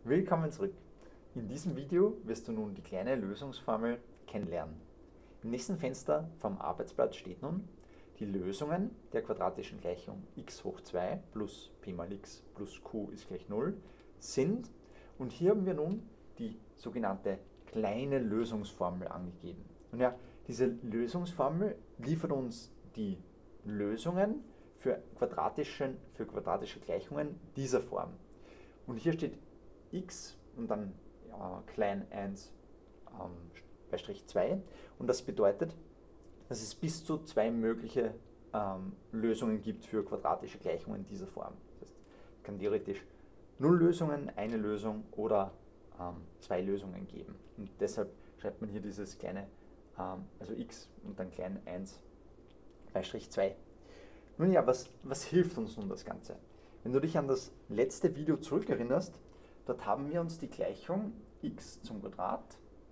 Willkommen zurück. In diesem Video wirst du nun die kleine Lösungsformel kennenlernen. Im nächsten Fenster vom Arbeitsblatt steht nun, die Lösungen der quadratischen Gleichung x hoch 2 plus p mal x plus q ist gleich 0 sind, und hier haben wir nun die sogenannte kleine Lösungsformel angegeben. Und ja, diese Lösungsformel liefert uns die Lösungen für quadratische Gleichungen dieser Form. Und hier steht x und dann klein 1 bei Strich 2, und das bedeutet, dass es bis zu zwei mögliche Lösungen gibt für quadratische Gleichungen dieser Form. Das heißt, es kann theoretisch 0 Lösungen, eine Lösung oder zwei Lösungen geben. Und deshalb schreibt man hier dieses kleine, also x und dann klein 1 bei Strich 2. Nun ja, was hilft uns nun das Ganze? Wenn du dich an das letzte Video zurückerinnerst, dort haben wir uns die Gleichung x zum Quadrat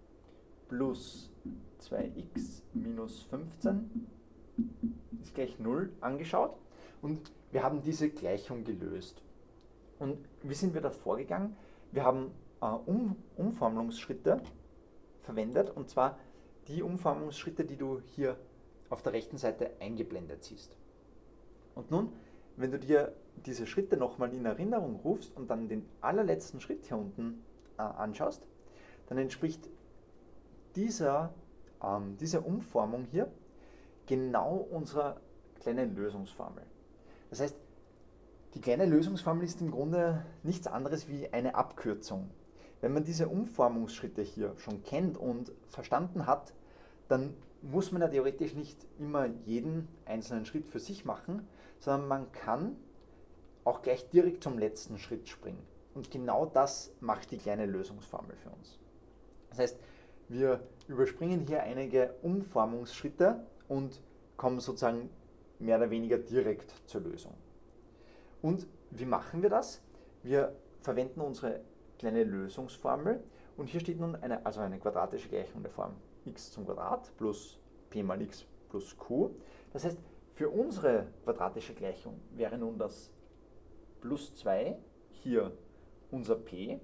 plus 2x minus 15 ist gleich 0 angeschaut, und wir haben diese Gleichung gelöst. Und wie sind wir da vorgegangen? Wir haben Umformungsschritte verwendet, und zwar die Umformungsschritte, die du hier auf der rechten Seite eingeblendet siehst. Und nun, wenn du dir diese Schritte nochmal in Erinnerung rufst und dann den allerletzten Schritt hier unten anschaust, dann entspricht diese Umformung hier genau unserer kleinen Lösungsformel. Das heißt, die kleine Lösungsformel ist im Grunde nichts anderes wie eine Abkürzung. Wenn man diese Umformungsschritte hier schon kennt und verstanden hat, dann muss man ja theoretisch nicht immer jeden einzelnen Schritt für sich machen, sondern man kann auch gleich direkt zum letzten Schritt springen. Und genau das macht die kleine Lösungsformel für uns. Das heißt, wir überspringen hier einige Umformungsschritte und kommen sozusagen mehr oder weniger direkt zur Lösung. Und wie machen wir das? Wir verwenden unsere kleine Lösungsformel, und hier steht nun eine quadratische Gleichung der Form x zum Quadrat plus p mal x plus q. Das heißt, für unsere quadratische Gleichung wäre nun das plus 2 hier unser p,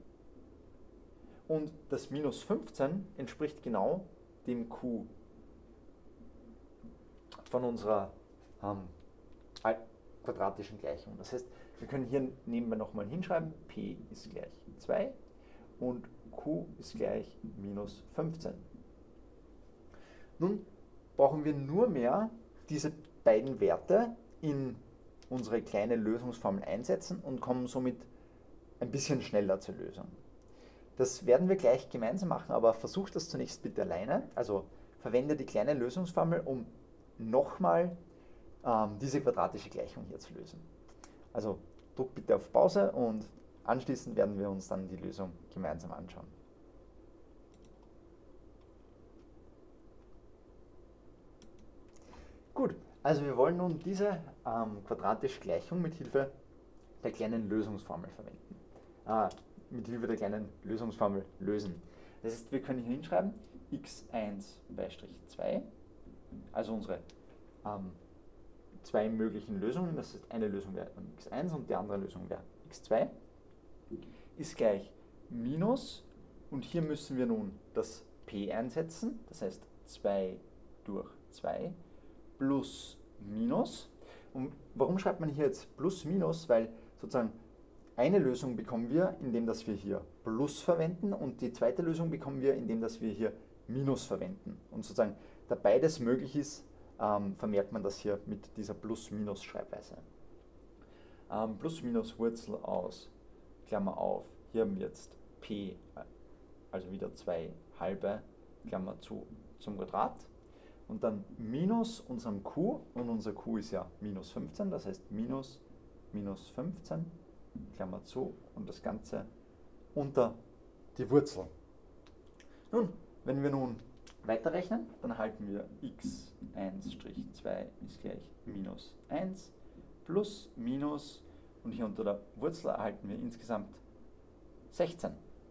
und das minus 15 entspricht genau dem q von unserer quadratischen Gleichung. Das heißt, wir können hier nebenbei nochmal hinschreiben, p ist gleich 2 und q ist gleich minus 15. Nun brauchen wir nur mehr diese beiden Werte in unsere kleine Lösungsformel einsetzen und kommen somit ein bisschen schneller zur Lösung. Das werden wir gleich gemeinsam machen, aber versuch das zunächst bitte alleine. Also verwende die kleine Lösungsformel, um nochmal diese quadratische Gleichung hier zu lösen. Also drück bitte auf Pause, und anschließend werden wir uns dann die Lösung gemeinsam anschauen. Gut, also wir wollen nun diese quadratische Gleichung mit Hilfe der kleinen Lösungsformel verwenden. Mit Hilfe der kleinen Lösungsformel lösen. Das heißt, wir können hier hinschreiben x1 bei Strich 2, also unsere zwei möglichen Lösungen, das heißt, eine Lösung wäre x1 und die andere Lösung wäre x2, ist gleich minus, und hier müssen wir nun das p einsetzen, das heißt 2 durch 2 plus minus. Und warum schreibt man hier jetzt plus minus? Weil sozusagen eine Lösung bekommen wir, indem dass wir hier plus verwenden, und die zweite Lösung bekommen wir, indem dass wir hier minus verwenden. Und sozusagen, da beides möglich ist, vermerkt man das hier mit dieser Plus-Minus-Schreibweise. Plus-Minus Wurzel aus, Klammer auf, hier haben wir jetzt p, also wieder 2 halbe, Klammer zu, zum Quadrat, und dann minus unserem q, und unser q ist ja minus 15, das heißt minus 15, Klammer zu, und das Ganze unter die Wurzel. Nun, wenn wir nun weiterrechnen, dann erhalten wir x1' ist gleich minus 1 plus minus, und hier unter der Wurzel erhalten wir insgesamt 16.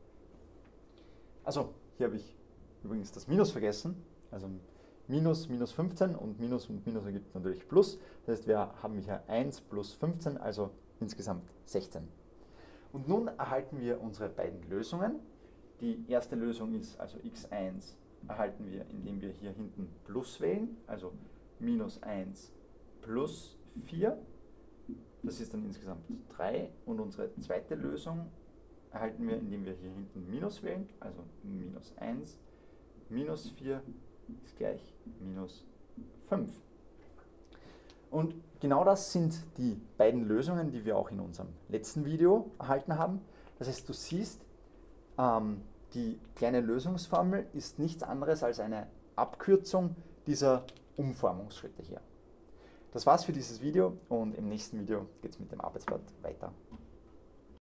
Also hier habe ich übrigens das Minus vergessen, also minus 15 und Minus ergibt natürlich Plus. Das heißt, wir haben hier 1 plus 15, also insgesamt 16. Und nun erhalten wir unsere beiden Lösungen. Die erste Lösung ist also x1 erhalten wir, indem wir hier hinten plus wählen, also minus 1 plus 4. Das ist dann insgesamt 3. Und unsere zweite Lösung erhalten wir, indem wir hier hinten minus wählen, also minus 1 minus 4 ist gleich minus 5. Und genau das sind die beiden Lösungen, die wir auch in unserem letzten Video erhalten haben. Das heißt, du siehst, die kleine Lösungsformel ist nichts anderes als eine Abkürzung dieser Umformungsschritte hier. Das war's für dieses Video und im nächsten Video geht es mit dem Arbeitsblatt weiter.